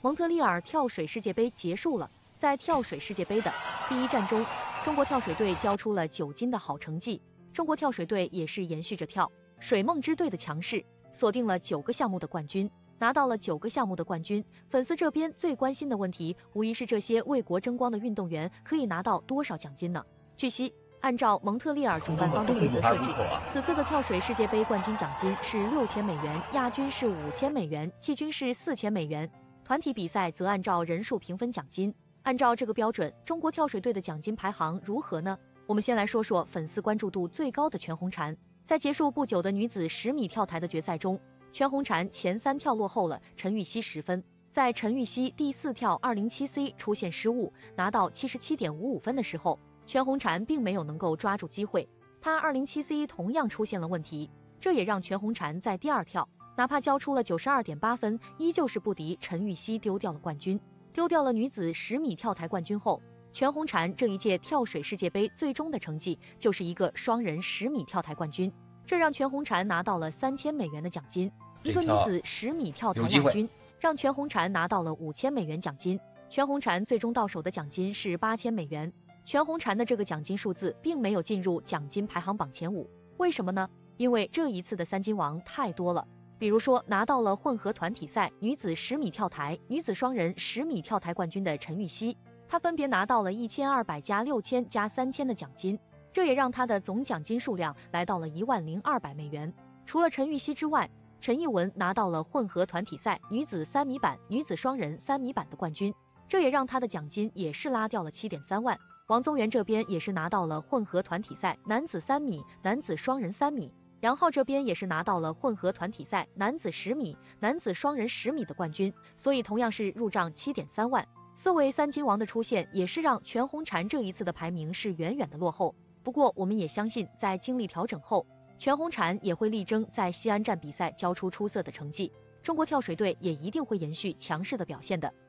蒙特利尔跳水世界杯结束了，在跳水世界杯的第一站中，中国跳水队交出了9金的好成绩。中国跳水队也是延续着跳水梦之队的强势，锁定了9个项目的冠军，拿到了9个项目的冠军。粉丝这边最关心的问题，无疑是这些为国争光的运动员可以拿到多少奖金呢？据悉，按照蒙特利尔主办方的规则设置，此次的跳水世界杯冠军奖金是6000美元，亚军是5000美元，季军是4000美元。团体比赛则按照人数评分奖金。按照这个标准，中国跳水队的奖金排行如何呢？我们先来说说粉丝关注度最高的全红婵。在结束不久的女子10米跳台的决赛中，全红婵前3跳落后了陈芋汐10分。在陈芋汐第4跳 207C 出现失误，拿到 77.55 分的时候，全红婵并没有能够抓住机会，她 207C 同样出现了问题，这也让全红婵在第2跳哪怕交出了 92.8 分，依旧是不敌陈芋汐，丢掉了冠军。丢掉了女子10米跳台冠军后，全红婵这一届跳水世界杯最终的成绩就是一个双人10米跳台冠军，这让全红婵拿到了3000美元的奖金。一个女子10米跳台亚军，让全红婵拿到了5000美元奖金。全红婵最终到手的奖金是8000美元。全红婵的这个奖金数字并没有进入奖金排行榜前5，为什么呢？因为这一次的3金王太多了。比如说，拿到了混合团体赛女子10米跳台、女子双人10米跳台冠军的陈芋汐，她分别拿到了1200加6000加3000的奖金，这也让她的总奖金数量来到了10200美元。除了陈芋汐之外，陈艺文拿到了混合团体赛女子3米板、女子双人3米板的冠军，这也让她的奖金也是拉掉了7.3万。王宗源这边也是拿到了混合团体赛男子3米、男子双人3米。杨昊这边也是拿到了混合团体赛男子10米、男子双人10米的冠军，所以同样是入账7.3万。4位3金王的出现，也是让全红婵这一次的排名是远远的落后。不过我们也相信，在经历调整后，全红婵也会力争在西安站比赛交出出色的成绩，中国跳水队也一定会延续强势的表现的。